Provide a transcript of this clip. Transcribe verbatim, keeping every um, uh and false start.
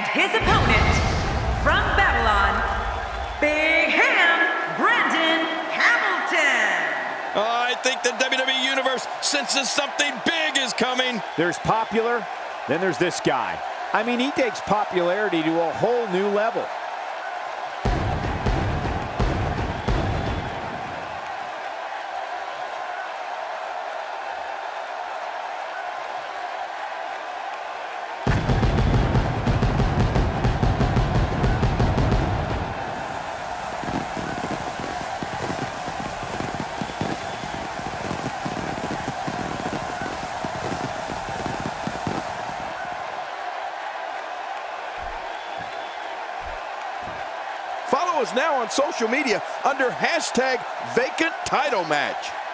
his opponent, from Babylon, Big Ham Brandon Hamilton. Uh, I think the W W E Universe senses something big is coming. There's popular, then there's this guy. I mean, he takes popularity to a whole new level. Follow us now on social media under hashtag vacant title match.